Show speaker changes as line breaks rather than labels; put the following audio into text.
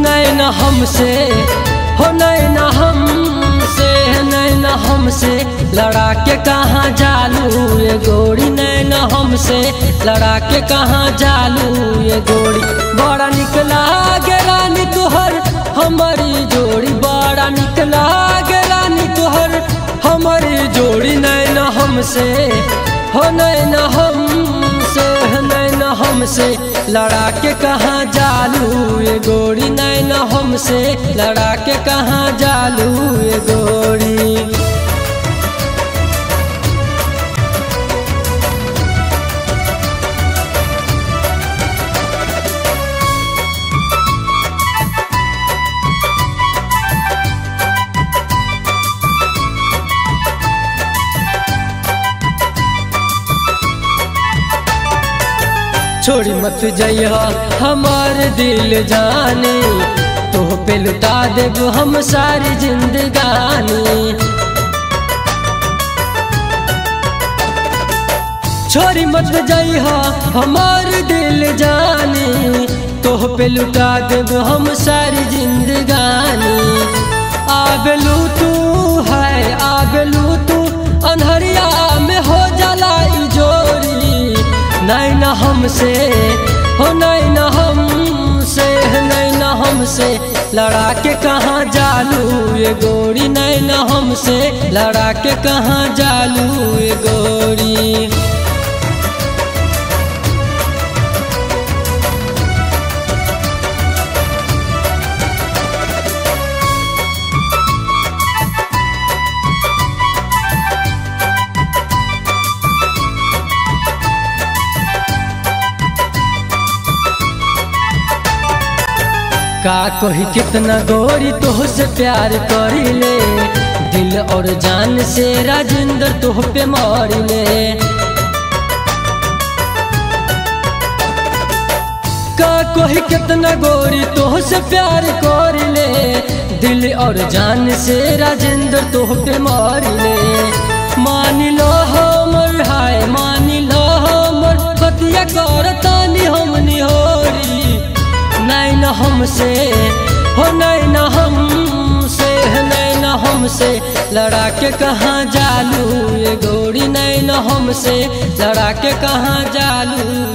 नैन हमसे हो नैन हमसे नैन हमसे लड़ा के कहाँ जालू ये गोरी नैन हमसे लड़ा के कहाँ जालू ये गोरी। बड़ा निकला गे रानी तुहर हमारी जोड़ी बड़ा निकला गे रानी तुहर हमारी जोड़ी नैन हमसे हो नैन हमसे नैन हमसे लड़ा के कहाँ जालू ये गोरी नैन हमसे लड़ा के कहाँ जालू ये गोरी। छोड़ी मत जइहा हमार दिल जाने तोह पे लुटा देब हम सारी जिंदगानी। छोड़ी मत जइहा हमार दिल जाने तोह पे लुटा देब हम सारी जिंदगानी। आबेलू तू है आबेलू तू अनहरिया में हो जाला जोरी नैन हमसे हो नैन हमसे नैन हमसे लड़ा के कहाँ जालू ये गोरी नैन हमसे लड़ा के कहाँ जालू ये गोरी। का कही कितना गोरी तोह से प्यार करीले दिल और जान से राजेंद्र तोह पे मारिले। का कही कितना गोरी तोह से प्यार करीले दिल और जान से राजेंद्र तोह पे मारिले। मान लो हमर हाय मान लो हमर बतिया करतानी हमनी होरी नैन हमसे हो नैन हमसे नैन हमसे लड़ा के कहाँ जालू ये गोरी नैन हमसे लड़ा के कहाँ जालू।